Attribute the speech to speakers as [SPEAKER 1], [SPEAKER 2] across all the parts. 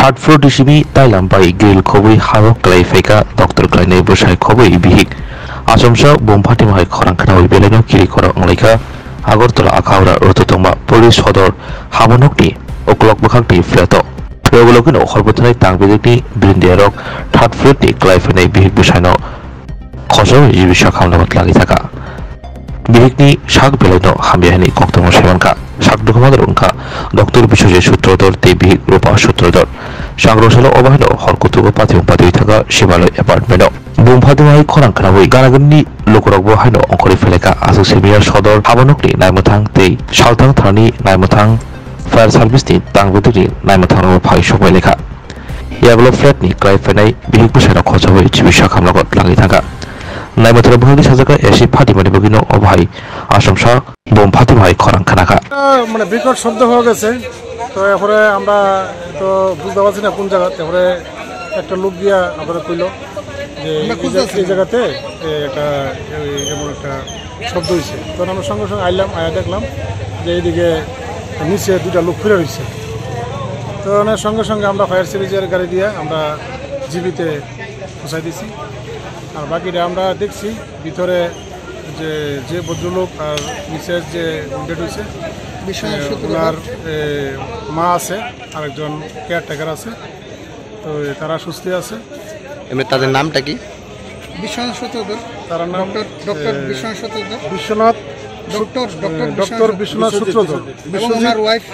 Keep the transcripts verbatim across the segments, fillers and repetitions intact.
[SPEAKER 1] Third floor ডিসিবি তাইলাম বাই গ্রিল খবই হাবক ক্লাই ফাইকা ডক্টর ক্লাইनै বসাই খবই বিহিক आसमसा बुमफाटी माहाय खरांखाना बेलेनो किरि खरा अंलाइखा आगरतला आखावरा रततंबा पुलिस सदर हामनकनि अक्लक बखांनि फ्लेट रेगुलकिनो हरबथनाय तांबेदनि ब्रिन्डियारक थार्ड फ्लोरनि क्लाइफनाय बिहिक बिसायनो खसो जिबिसा खामनामत लागि थाका बिहिकनि साग बेलेनो हामियानि कक्तम सेमानका साग दुखमादर उनका डक्टर बिसजे सूत्रधर ते बिहिक रूपा सूत्रधर सांग्रसालो अबाहिनो हरकुतुगो पाथिं पाथि थाका शिवालय एपार्टमेन्टआव बुमफादुमाय खरांखानाबै गानागननि लोकरकबो हायनो अंकरि फेलेका आसु सेमिनार सदर हाबनकनि नायमथां ते सालथां थारनि नायमथां फायार सार्भिसनि तांबेदनि नायमथां फाइ सबाय लेखा याबलो फ्लेटनि क्लाइफनाय बिहिक बिसायनो खसबै जिबिसा खामनागत लागि थाका नायमथां बहागि साजाका एसि फाटिमानि बगिनो अबाहाय आसमसा बुमफादुमाय खरांखानाका
[SPEAKER 2] মানে বিকট শব্দ হয়ে গেছে তো এরপরে আমরা তো বুঝতে পারছি না কোন জায়গা তারপরে একটা লোক গিয়া আমরা কইলো যে এই জায়গাতে একটা এমন একটা শব্দ হয়েছে তখন আমরা সঙ্গে সঙ্গে আইলাম আয়া দেখলাম যে এইদিকে নিচে দুটা লোক ফিরে রয়েছে তো সঙ্গে সঙ্গে আমরা ফায়ার সার্ভিসের গাড়ি দিয়ে আমরা জিবিতে পৌঁছাই দিছি আর বাকিটা আমরা দেখছি ভিতরে যে যে ভদ্রলোক আর নিচের যে উইন্ডেড হয়েছে ওনার মা আছে আরেকজন কেয়ারটেকার আছে তো তারা সুস্থ আছে।
[SPEAKER 3] এমনি তাদের নামটা কি?
[SPEAKER 2] বিশ্বনাথ সূত্রধর। তার নাম doctor Biswanath Sutradhar. Biswanath doctor doctor Biswanath Sutradhar. ওনার ওয়াইফ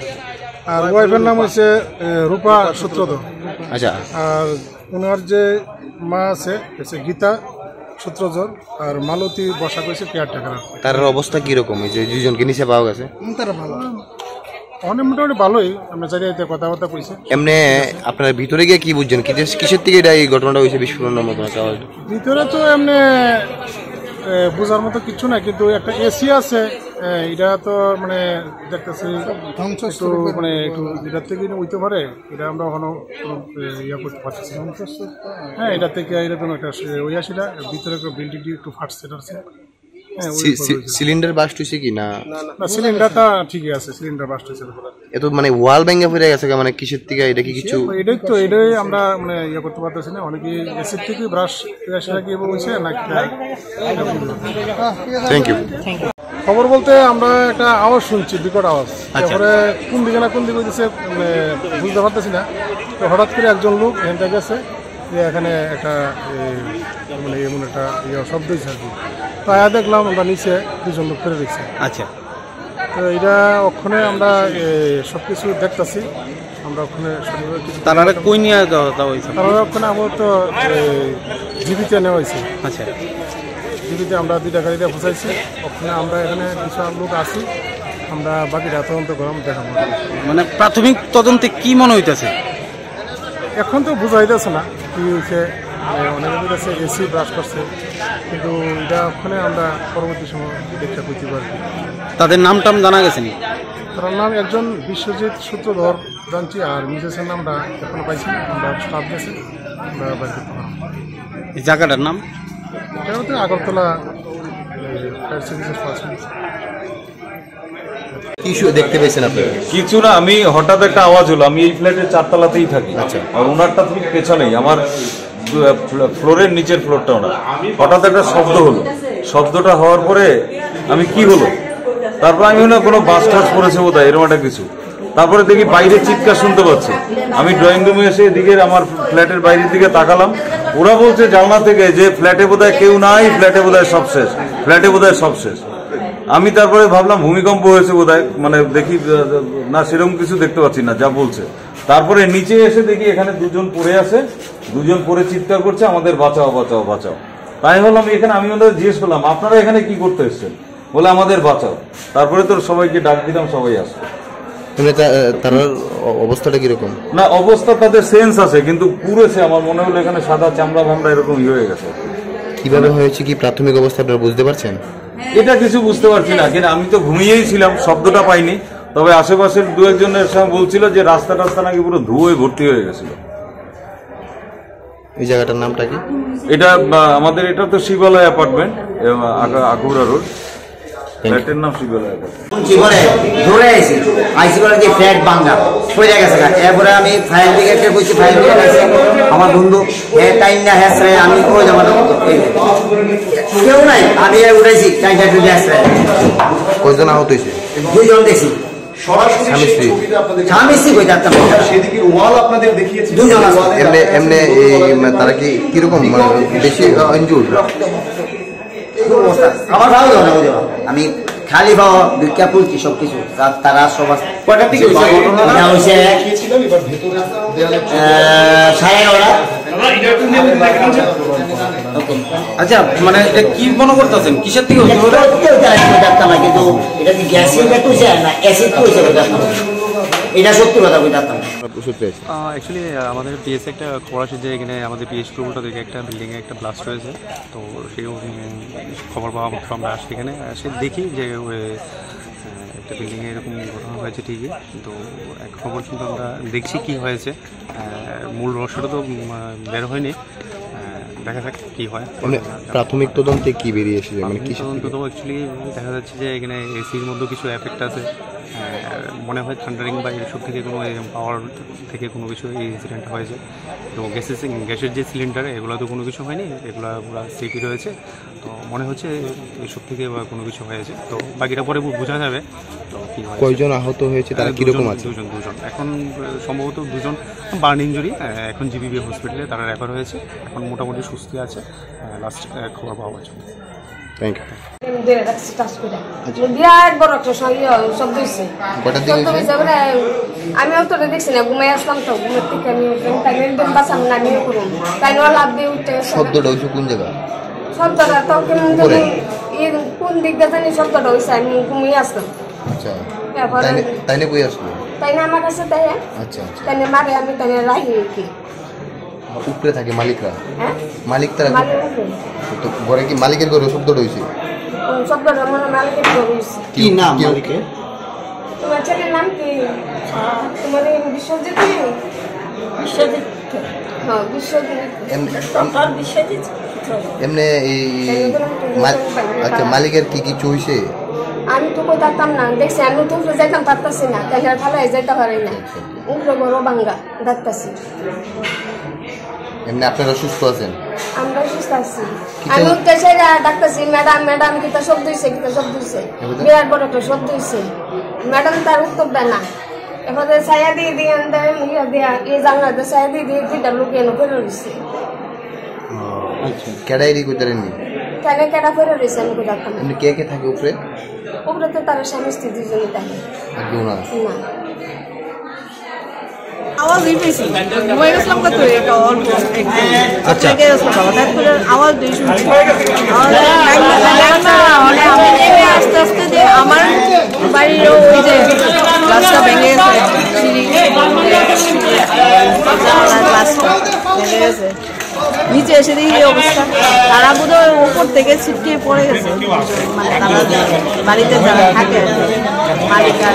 [SPEAKER 2] আর ওয়াইফের নাম হচ্ছে রূপা সূত্রধর।
[SPEAKER 3] আচ্ছা।
[SPEAKER 2] আর ওনার যে মা আছে হচ্ছে গীতা সূত্রধর আর মালতী বসাক হয়েছে কেয়ারটেকার।
[SPEAKER 3] তার অবস্থা কিরকম? এই যে দুইজনকে নিচে পাওয়া গেছে
[SPEAKER 2] তারা ভালো অনেক মোটামুটি ভালোই আমরা চারিদিকে কথাবার্তা কইছে।
[SPEAKER 3] এমনি আপনার ভিতরে গিয়ে কি বুঝছেন কিসের থেকে এটা এই ঘটনাটা হয়েছে বিস্ফোরণের মতো?
[SPEAKER 2] ভিতরে তো এমনি বোঝার মতো কিছু না কিন্তু একটা এসি আছে এটা তো মানে দেখতেছি ধ্বংস মানে একটু এটার থেকে হইতে পারে এটা আমরা এখনো ইয়া করতে পারছি হ্যাঁ এটা থেকে এরকম একটা ওই আসিটা ভিতরে বিল্ডিংটি একটু ফাটছে টাটছে।
[SPEAKER 3] সিলিন্ডার বাস্ট হইছে কি না?
[SPEAKER 2] না সিলিন্ডারটা ঠিকই আছে সিলিন্ডার বাস্ট হইছে
[SPEAKER 3] এত মানে ওয়াল ভেঙে পড়ে গেছে মানে কিসের থেকে এটা কি কিছু?
[SPEAKER 2] এটাই তো এটাই আমরা মানে ইয়া করতে পারতেছি না অনেকে এসির থেকে ব্রাশ ব্রাশটা কি বলছে না।
[SPEAKER 3] Thank you.
[SPEAKER 2] খবর বলতে আমরা একটা আওয়াজ শুনছি বিকট আওয়াজ তারপরে কোন দিকে না কোন দিকে হইতেছে বুঝতে পারতেছি না তো হঠাৎ করে একজন লোক এখান থেকে গেছে যে এখানে একটা মানে এমন একটা ইয়ে শব্দ হয়েছে আর কি তাই দেখলাম আমরা নিচে দুজন লোক ফেলে দিচ্ছি।
[SPEAKER 3] আচ্ছা
[SPEAKER 2] তো এটা ওখানে আমরা সব কিছু দেখতেছি আমরা ওখানে
[SPEAKER 3] তারা কই নিয়ে যাওয়া হয়েছে?
[SPEAKER 2] তারা ওখানে আপাতত জীবিতে নেওয়া হয়েছে।
[SPEAKER 3] আচ্ছা
[SPEAKER 2] জীবিতে আমরা দুইটা গাড়িতে পৌঁছাইছি ওখানে আমরা এখানে কিছু লোক আছি আমরা বাকিটা তদন্ত করলাম দেখাবো।
[SPEAKER 3] মানে প্রাথমিক তদন্তে কি মনে হইতেছে?
[SPEAKER 2] এখন তো বোঝা যাইতেছে না কি হয়েছে অনেকের কাছে এসি ব্রাশ করছে কিন্তু এটা ওখানে আমরা পরবর্তী সময় দেখা করতে পারি।
[SPEAKER 3] তাদের নাম টাম জানা গেছে নি?
[SPEAKER 2] তার নাম একজন বিশ্বজিৎ সূত্রধর জানছি আর মিসেসের নামটা এখনো পাইছি না আমরা স্টাফ গেছে আমরা বাইরে করতে পারবো।
[SPEAKER 3] এই জায়গাটার নাম
[SPEAKER 2] এটা হচ্ছে আগরতলা ফায়ার সার্ভিসের ফার্স্ট।
[SPEAKER 3] কিছু দেখতে পেয়েছেন আপনি?
[SPEAKER 4] কিছু না আমি হঠাৎ একটা আওয়াজ হলো আমি এই ফ্ল্যাটের চারতলাতেই থাকি। আচ্ছা আর ওনারটা ঠিক পেছনেই আমার ফ্লোরের নিচের ফ্লোরটা ওনার হঠাৎ একটা শব্দ হলো শব্দটা হওয়ার পরে আমি কি হলো তারপর আমি না কোনো বাস টাস পড়েছে বোধ হয় এরকম একটা কিছু তারপরে দেখি বাইরে চিৎকার শুনতে পাচ্ছি আমি ড্রয়িং রুমে এসে এদিকে আমার ফ্ল্যাটের বাইরের দিকে তাকালাম ওরা বলছে জানলা থেকে যে ফ্ল্যাটে বোধহয় কেউ নাই ফ্ল্যাটে বোধহয় সব শেষ ফ্ল্যাটে বোধহয় সব শেষ। আমি তারপরে ভাবলাম ভূমিকম্প হয়েছে বোধহয় মানে দেখি না সেরকম কিছু দেখতে পাচ্ছি না যা বলছে তারপরে নিচে এসে দেখি এখানে দুজন পড়ে আছে দুজন পড়ে চিৎকার করছে আমাদের বাঁচাও বাঁচাও বাঁচাও। তাই বললাম এখানে আমি ওদের জিজ্ঞেস করলাম আপনারা এখানে কি করতে এসছেন বলে আমাদের বাঁচাও তারপরে তো সবাইকে ডাক দিলাম সবাই আসলো।
[SPEAKER 3] তার অবস্থাটা কিরকম?
[SPEAKER 4] না অবস্থা তাদের সেন্স আছে কিন্তু পুরেছে আমার মনে হলো এখানে সাদা চামড়া ভামড়া এরকম ইয়ে হয়ে গেছে।
[SPEAKER 3] কিভাবে হয়েছে কি প্রাথমিক অবস্থা আপনারা বুঝতে পারছেন?
[SPEAKER 4] এটা কিছু বুঝতে পারছি না কিন্তু আমি তো ঘুমিয়েই ছিলাম শব্দটা পাইনি তবে আশেপাশের দু একজনের সঙ্গে বলছিল যে রাস্তা টাস্তা নাকি পুরো ধুয়োয় ভর্তি হয়ে গেছিল।
[SPEAKER 3] এই জায়গাটার নামটা কি?
[SPEAKER 4] এটা আমাদের এটা তো শিবালয় অ্যাপার্টমেন্ট আকুড়া রোড। ফ্ল্যাটের নাম শিবলা
[SPEAKER 5] জীবনে ধরে আইছি আইসি বলে যে ফ্ল্যাট বাঙ্গা পড়ে গেছে না। এরপরে আমি ফায়ার ব্রিগেডকে বলছি, ফায়ার ব্রিগেড আছে আমার বন্ধু হে টাইম না হ্যাসরে আমি কই যাবো কেউ নাই, আমি উঠেছি টাইমটা টুটে আসছে।
[SPEAKER 3] কয়জন আহত হয়েছে?
[SPEAKER 5] দুইজন দেখছি।
[SPEAKER 3] স্বামী স্ত্রী
[SPEAKER 5] স্বামী স্ত্রী কই থাকতাম দুজন আছে।
[SPEAKER 3] এমনি এমনি এই তারা কি কিরকম বেশি ইনজুর্ড?
[SPEAKER 5] আমার ভালো না বুঝো, আমি খালি ভাও ভিক্ষা করছি সবকিছু। তারা সব
[SPEAKER 6] আচ্ছা, মানে কি মনে করতেছেন কিসের থেকে
[SPEAKER 5] দেখতাম না, কিন্তু এটা কি গ্যাসের হয়েছে না অ্যাসিড হয়েছে এটা সত্যি কথা বলতে পারতাম।
[SPEAKER 7] অ্যাকচুয়ালি আমাদের পিএসে একটা খবর আসে যে এখানে আমাদের পিএস প্রকল্পটা থেকে একটা বিল্ডিংয়ে একটা ব্লাস্ট হয়েছে। তো সেই খবর পাওয়া মাত্র আমরা আসি এখানে এসে দেখি যে একটা বিল্ডিংয়ে এরকম ঘটনা হয়েছে ঠিকই, কিন্তু এখনো পর্যন্ত আমরা দেখছি কি হয়েছে, মূল রহস্যটা তো বের হয়নি, দেখা যাক কি হয়।
[SPEAKER 3] প্রাথমিক তদন্তে কি বেরিয়ে এসেছে? মানে কি
[SPEAKER 7] তদন্ত তো অ্যাকচুয়ালি দেখা যাচ্ছে যে এখানে এসির মধ্যে কিছু এফেক্ট আছে, মনে হয় থান্ডারিং বা এইসব থেকে কোনো পাওয়ার থেকে কোনো কিছু এই ইনসিডেন্ট হয়েছে। তো গ্যাসের গ্যাসের যে সিলিন্ডার এগুলো তো কোনো কিছু হয়নি, এগুলো পুরো সেফই রয়েছে। তো মনে হচ্ছে এইসব থেকে বা কোনো কিছু হয়েছে, তো বাকিটা পরে বোঝা যাবে। তো কী হয়,
[SPEAKER 3] কয়জন আহত হয়েছে, তারা কীরকম আছে?
[SPEAKER 7] দুজন দুজন এখন সম্ভবত দুজন বার্ন ইঞ্জুরি, এখন জিবিবি হসপিটালে তারা রেফার হয়েছে, এখন মোটামুটি সুস্থ আছে, লাস্ট খবর পাওয়া যাচ্ছে।
[SPEAKER 3] Thank you.
[SPEAKER 8] বিরাট বড় একটা শব্দ হয়েছে, আমি তো দেখছি না, ঘুমাই আসলাম তো ঘুমের থেকে আমি বাসাম না নিয়ে করুন তাই লাভ দিয়ে উঠতে।
[SPEAKER 3] শব্দটা হয়েছে কোন জায়গা?
[SPEAKER 8] শব্দটা তো কেমন কোন দিক দিয়ে জানি শব্দটা হয়েছে, আমি ঘুমিয়ে আসলাম।
[SPEAKER 3] আচ্ছা, তাই না বই আসলো?
[SPEAKER 8] তাই না আমার কাছে তাই। আচ্ছা, তাই না মারে আমি তাই রাখি কি
[SPEAKER 3] উপরে থাকে মালিকরা? হ্যাঁ, মালিক তারা তো ঘরে কি মালিকের ঘরে শব্দটা হয়েছে?
[SPEAKER 8] শব্দটা মনে মালিকের ঘরে হয়েছে।
[SPEAKER 3] কি নাম মালিকের?
[SPEAKER 8] তোমার ছেলের নাম কি? তোমার বিশ্বজিৎ? বিশ্বজিৎ, হ্যাঁ বিশ্বজিৎ।
[SPEAKER 3] এমনি এই আচ্ছা, মালিকের কি কিছু হয়েছে?
[SPEAKER 8] আমি তো কই থাকতাম না, দেখছি আমি তো উপরে যাইতাম পারতাছি না, তাই ভালো যাইতে পারি না, উপরে বড় বাঙ্গা ডাকতাছি।
[SPEAKER 3] এমনি আপনারা সুস্থ আছেন?
[SPEAKER 8] আমরা সুস্থ আছি। আমি উঠতে চাই ডাকতাছি, ম্যাডাম ম্যাডাম কিতা শব্দ হয়েছে, কিতা শব্দ হয়েছে, বিরাট বড় একটা শব্দ হয়েছে। ম্যাডাম তার উত্তর দেয় না, এবারে ছায়া দিয়ে দিয়ে ইয়া দিয়া এই জানলাতে ছায়া দিয়ে দিয়ে দুইটা লোক এনে ফেলে রয়েছে।
[SPEAKER 3] কেডাইরি কোথারেননি?
[SPEAKER 8] কেন কেডা ফেলে রয়েছে আমি কই ডাকতাম।
[SPEAKER 3] এমনি কে কে থাকে উপরে?
[SPEAKER 8] উপরে তো তার স্বামী স্ত্রী দুজনই থাকে।
[SPEAKER 3] আর কেউ না?
[SPEAKER 8] না,
[SPEAKER 9] আওয়াজ দিয়েছি ঘুমাই গেছিলাম কত এটা অল্প আচ্ছা আওয়াজ দিয়ে শুনছি। আমি নেমে আস্তে আস্তে যে আমার বাড়ির ওই যে গ্লাসটা ভেঙে গেছে, গ্লাসটা ভেঙে গেছে, নিচে এসে দেখি এই অবস্থা। তারা বোধহয় উপর থেকে ছিটকে পড়ে গেছে, মানে তারা বাড়িতে যারা থাকে মালিক আর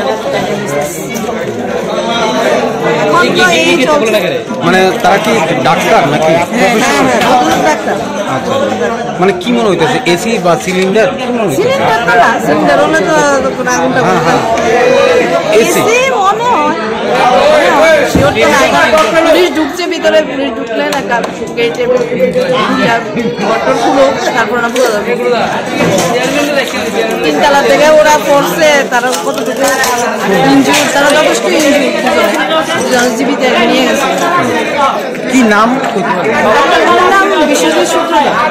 [SPEAKER 6] মানে তারা কি ডাক্তার নাকি?
[SPEAKER 9] ডাক্তার।
[SPEAKER 6] আচ্ছা, মানে কি মনে হইতেছে এসি বা সিলিন্ডার?
[SPEAKER 9] সিলিন্ডার না, সিলিন্ডার হলে তো আগুনটা এসি মনে হয়। পুলিশ ঢুকছে ভিতরে, পুলিশ ঢুকলে না গেটে ঘটর খুলো, তারপর না পুরো তিনতলা থেকে ওরা পড়ছে, তারা কতটুকু ইনজুর, তারা যথেষ্ট ইনজুর, জীবিত নিয়ে গেছে।
[SPEAKER 6] কি নাম?
[SPEAKER 9] নাম বিশ্বজিৎ সূত্র।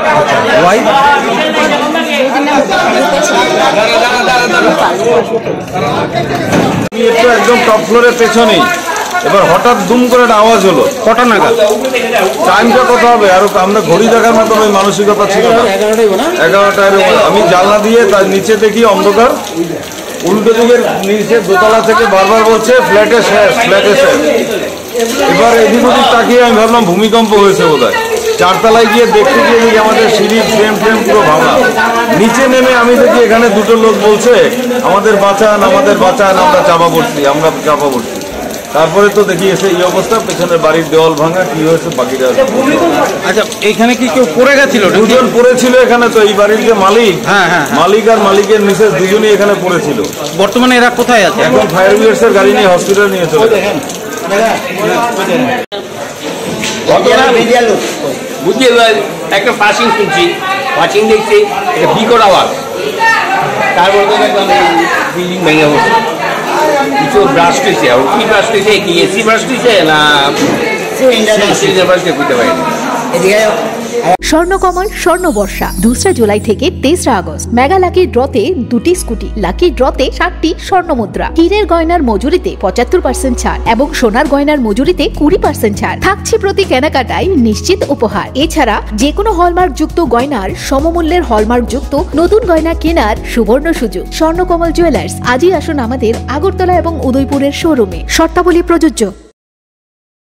[SPEAKER 4] একদম টপ ফ্লোরের পেছনেই, এবার হঠাৎ দুম করে একটা আওয়াজ হলো।
[SPEAKER 6] কটা নাগাদ?
[SPEAKER 4] টাইমটা কত হবে, আর আমরা ঘড়ি দেখার মতো ওই মানসিকতা ছিল না। এগারোটায় আমি জানলা দিয়ে তার নিচে দেখি অন্ধকার, উল্টো দিকের নিচে দোতলা থেকে বারবার বলছে ফ্ল্যাটে শেষ, ফ্ল্যাটে শেষ। এবার এদিক ওদিক তাকিয়ে আমি ভাবলাম ভূমিকম্প হয়েছে বোধহয়। চারতলায় গিয়ে দেখতে গিয়ে দেখি আমাদের সিঁড়ির ফ্রেম ফ্রেম পুরো ভাঙা। নিচে নেমে আমি দেখি এখানে দুটো লোক বলছে আমাদের বাঁচান, আমাদের বাঁচান, আমরা চাপা পড়ছি, আমরা চাপা পড়ছি। তারপরে তো দেখি এসে এই অবস্থা, পেছনের বাড়ির দেওয়াল ভাঙা, কি হয়েছে বাকিটা।
[SPEAKER 6] আচ্ছা এখানে কি কেউ পড়ে গেছিল?
[SPEAKER 4] দুজন পড়েছিল এখানে, তো এই বাড়ির যে মালিক, হ্যাঁ হ্ঁ মালিক আর মালিকের মিসেস দুজনই এখানে পড়েছিল।
[SPEAKER 6] বর্তমানে এরা কোথায় আছে?
[SPEAKER 4] এখন ফায়ার ব্রিগেডের গাড়ি নিয়ে হসপিটাল নিয়ে চলে গেছে।
[SPEAKER 10] বুঝছি একটা পাসিং শুনছি, পাসিং দেখছি একটা বিকট আওয়াজ, তারপর তো দেখলাম বিল্ডিং ভেঙে বসে কিছু ব্রাস্ট হয়েছে। আর কি ব্রাস্ট হয়েছে, কি এসি ব্রাস্ট হয়েছে না সিলিন্ডার ব্রাস্ট বুঝতে পারিনি।
[SPEAKER 11] স্বর্ণকমল স্বর্ণবর্ষা দোসরা জুলাই থেকে তেসরা আগস্ট। মেগা লাকি ড্রতে দুটি স্কুটি, লাকি ড্রতে ষাটটি স্বর্ণ মুদ্রা, হীরের গয়নার মজুরিতে পঁচাত্তর পার্সেন্ট ছাড় এবং সোনার গয়নার মজুরিতে কুড়ি পার্সেন্ট ছাড় থাকছে প্রতি কেনাকাটায় নিশ্চিত উপহার। এছাড়া যে কোনো হলমার্ক যুক্ত গয়নার সমমূল্যের হলমার্ক যুক্ত নতুন গয়না কেনার সুবর্ণ সুযোগ। স্বর্ণকমল জুয়েলার্স, আজই আসুন আমাদের আগরতলা এবং উদয়পুরের শোরুমে। শর্তাবলী প্রযোজ্য।